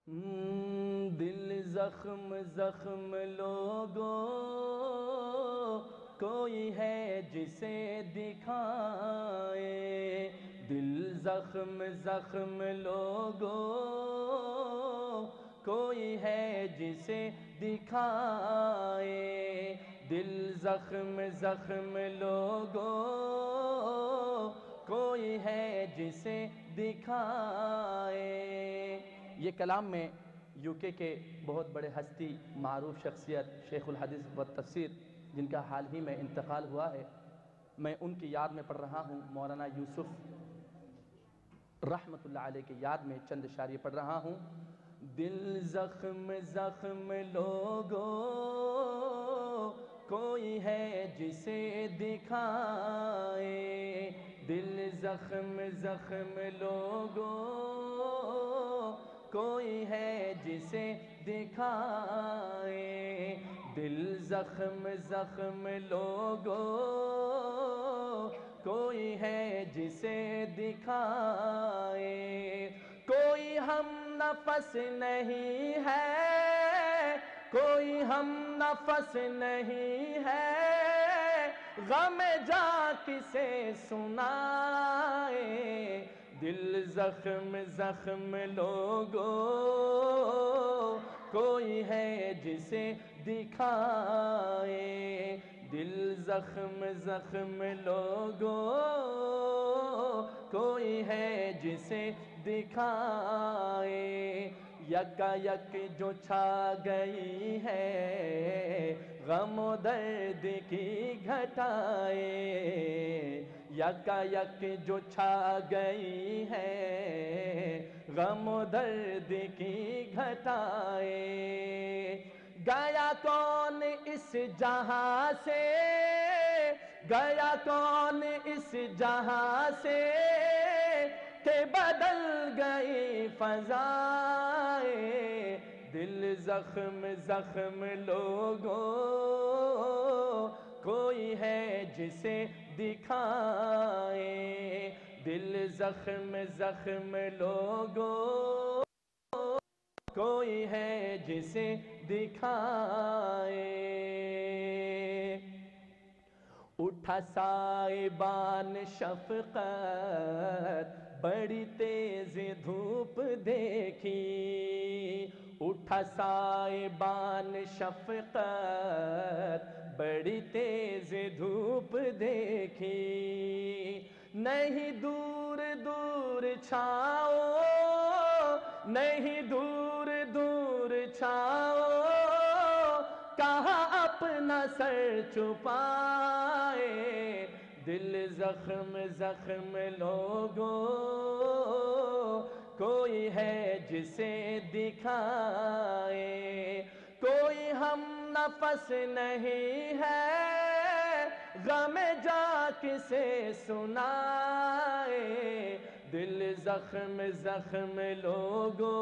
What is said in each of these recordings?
دل زخم زخم لوگوں کوئی ہے جسے دکھائے، دل زخم زخم لوگوں کوئی ہے جسے دکھائے، دل زخم زخم لوگوں کوئی ہے جسے دکھائے۔ یہ کلام میں یو کے بہت بڑے ہستی معروف شخصیت شیخ الحدیث و تفسیر جن کا حال ہی میں انتقال ہوا ہے، میں ان کی یاد میں پڑھ رہا ہوں، مولانا یوسف رحمۃ اللہ علیہ کی یاد میں چند اشعار پڑھ رہا ہوں۔ دل زخم زخم لوگوں کوئی ہے جسے دکھائے، دل زخم زخم لوگوں کوئی ہے جسے دکھائے، دل زخم زخم لوگوں کوئی ہے جسے دکھائے۔ کوئی ہم نفس نہیں ہے، کوئی ہم نفس نہیں ہے، غم جا کسے سنائے، دل زخم زخم لوگوں کوئی ہے جسے دکھائے، دل زخم زخم لوگوں کوئی ہے جسے دکھائے۔ یکا یک جو چھا گئی ہے غم و درد کی گھٹائے، یکا یک جو چھا گئی ہے غم و درد کی گھٹائے۔ گیا کون اس جہاں سے، گیا کون اس جہاں سے کہ بدل گئی فضائے، دل زخم زخم لوگوں کوئی ہے جسے دکھائے، دل زخم زخم لوگوں کوئی ہے جسے دکھائے۔ اٹھا سائبان شفقت بڑی تیز دھوپ دیکھی، اٹھا سائبان شفقت بڑی تیز دھوپ دیکھی، نہیں دور دور چھاؤ، نہیں دور دور چھاؤ، کہاں اپنا سر چھپائے، دل زخم زخم لوگوں کوئی ہے جسے دکھائے، کوئی ہم نفس نہیں ہے، غم جا کسے سنائے، دل زخم زخم لوگوں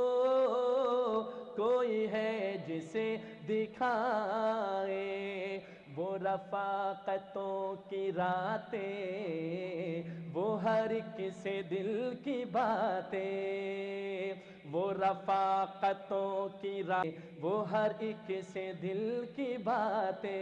کوئی ہے جسے دکھائے۔ وہ رفاقتوں کی راتیں، وہ ہر ایک سے دل کی باتیں، وہ رفاقتوں کی راتیں، وہ ہر ایک سے دل کی باتیں،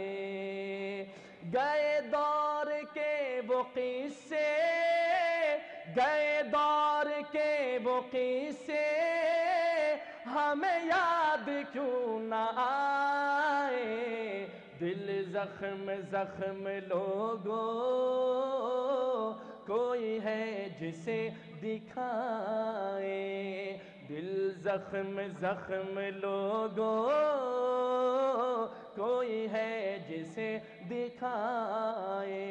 گئے دور کے وہ قصے، گئے دور کے وہ قصے ہمیں یاد کیوں نہ آئے، دل زخم زخم لوگوں کوئی ہے جسے دکھائے، دل زخم زخم لوگوں کوئی ہے جسے دکھائے۔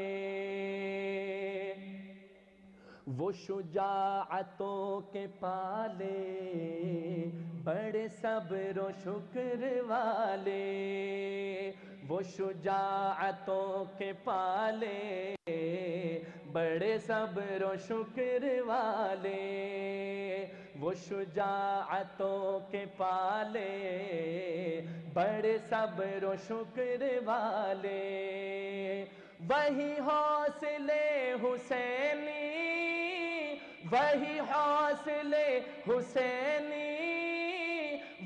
وہ شجاعتوں کے پالے بڑے صبر و شکر والے، وہ شجاعتوں کے پالے بڑے صبر و شکر والے، وہ شجاعتوں کے پالے بڑے صبر و شکر والے، وہی حوصلے حسینی، وہی حوصلے حسینی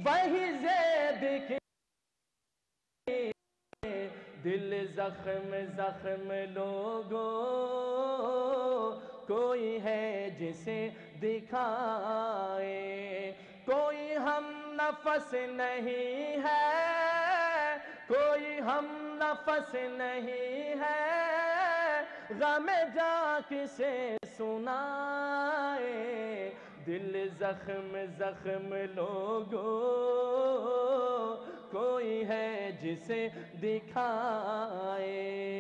وہی زید کی دل زخم زخم لوگوں کوئی ہے جسے دکھائے کوئی ہم نفس نہیں ہے کوئی ہم نفس نہیں ہے غم جا کسے سنائے دل زخم زخم لوگوں کوئی ہے جسے دکھائے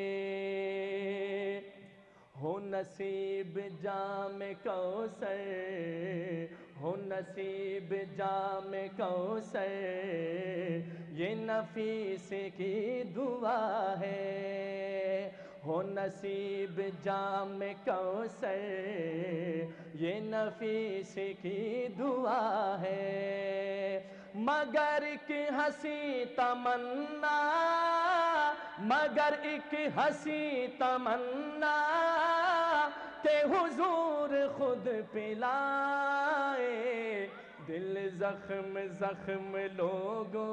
ہو نصیب جام کوثر ہو نصیب جام کوثر یہ نفیس کی دعا ہے ہو نصیب جام کوثر یہ نفیس کی دعا ہے مگر ایک ہنسی تمنا مگر ایک ہنسی تمنا کہ حضور خود پلائے دل زخم زخم لوگوں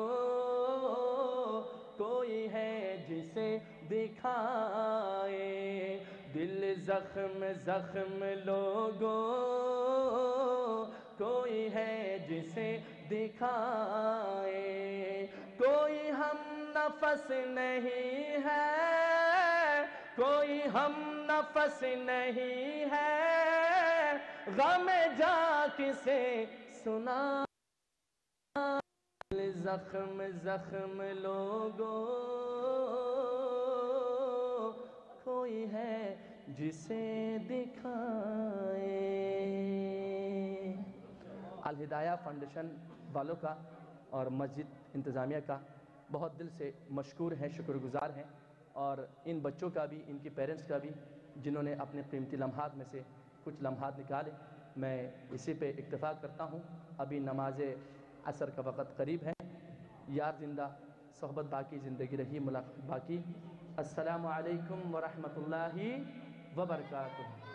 کوئی ہے جسے دکھائے دل زخم زخم لوگوں کوئی ہے جسے دکھائے کوئی ہم نفس نہیں ہے کوئی ہم نفس نہیں ہے غم جا کسے سنا زخم زخم لوگوں کوئی ہے جسے دکھائے الہدایہ فاؤنڈیشن والوں کا اور مسجد انتظامیہ کا بہت دل سے مشکور ہیں شکر گزار ہیں اور ان بچوں کا بھی ان کی پیرنٹس کا بھی جنہوں نے اپنے قیمتی لمحات میں سے کچھ لمحات نکالے میں اسی پہ اکتفا کرتا ہوں ابھی نماز عصر کا وقت قریب ہے یار زندہ صحبت باقی زندگی رہی ملاقات باقی السلام علیکم ورحمۃ اللہ وبرکاتہ